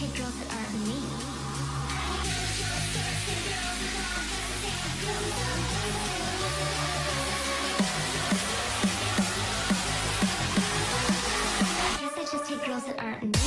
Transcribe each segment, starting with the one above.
take girls that aren't me. I guess I just take girls that aren't me.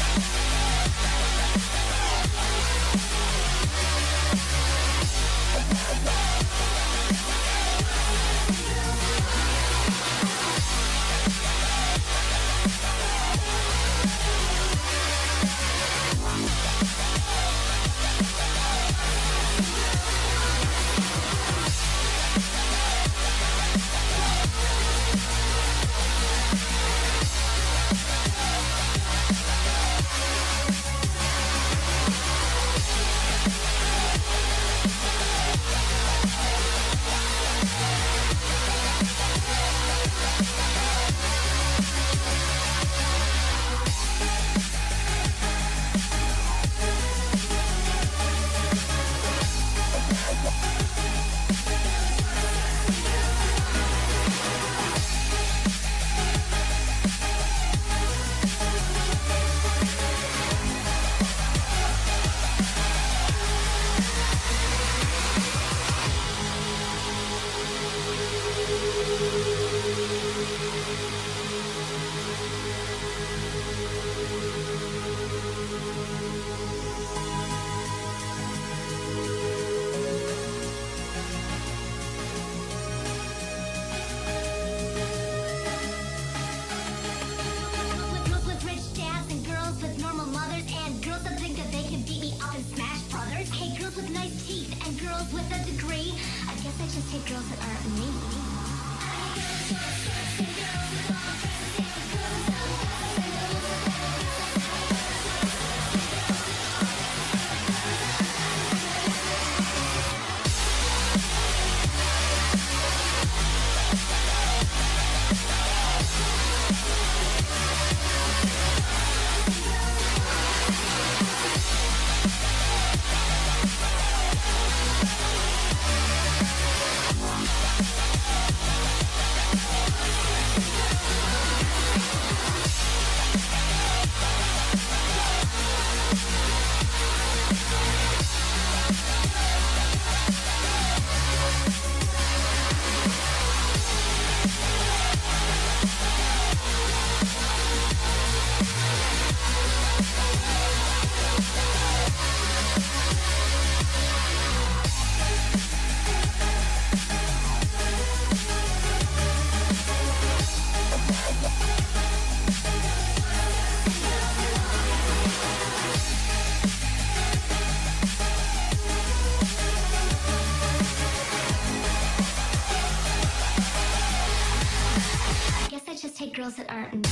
Girls that aren't.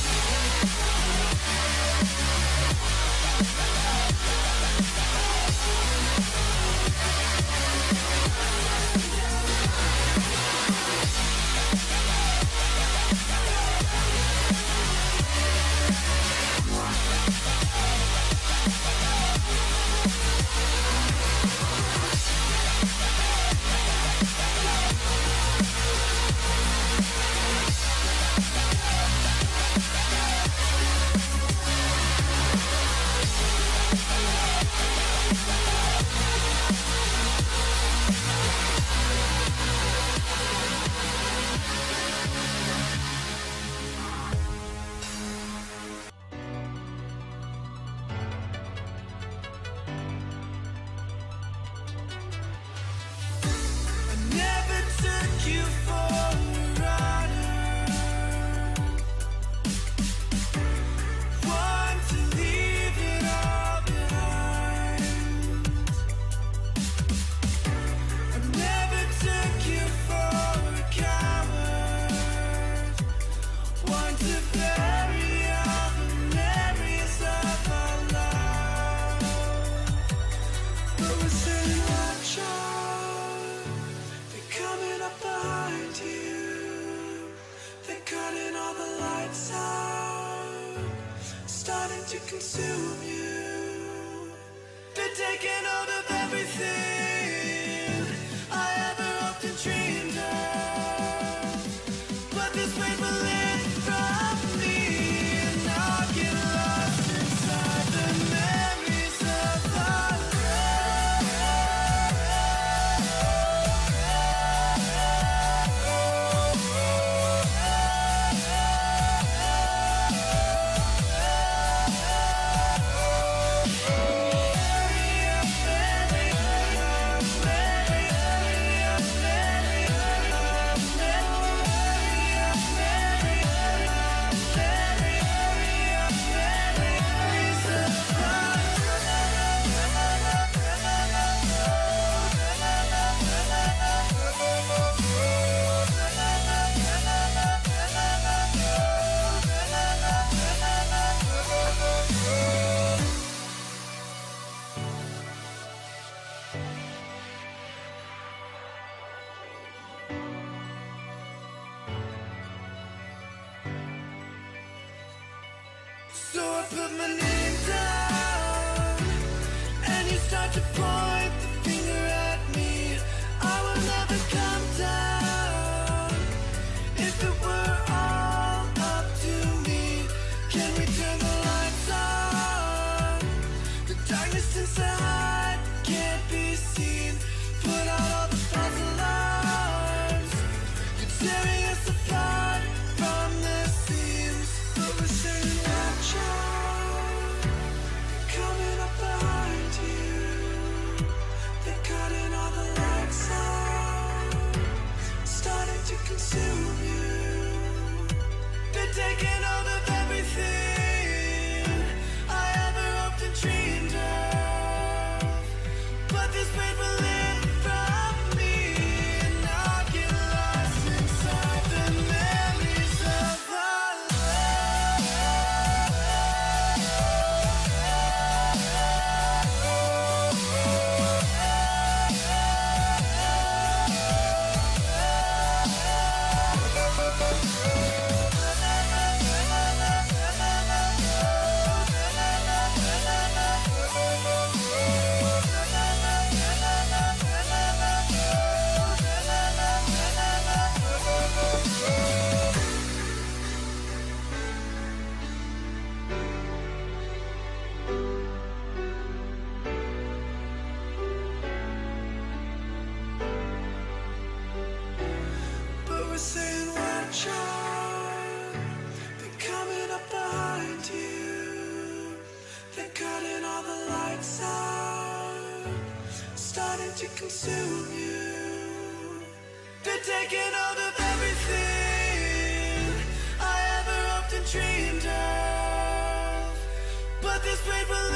To consume you, they're taking hold of everything I ever hoped and dreamed of. But this weight will lift from me, and I'll get lost inside the memory put my name down, and you start to point the finger at me. I will never come down. If it were all up to me, can we turn the lights on? The darkness inside can't be seen. Put out all the false alarms. You're tearing us apart from the seams. But we're saying watch out. They're coming up behind you. They're cutting all the lights out, starting to consume you. They're taking hold of everything I ever hoped and dreamed of. But this weight will lift from me, and I'll get lost inside the memories of our But we're saying watch out. They're coming up behind you. They're cutting all the lights out, starting to consume you. They're taking hold of everything I ever hoped and dreamed of. But this weight will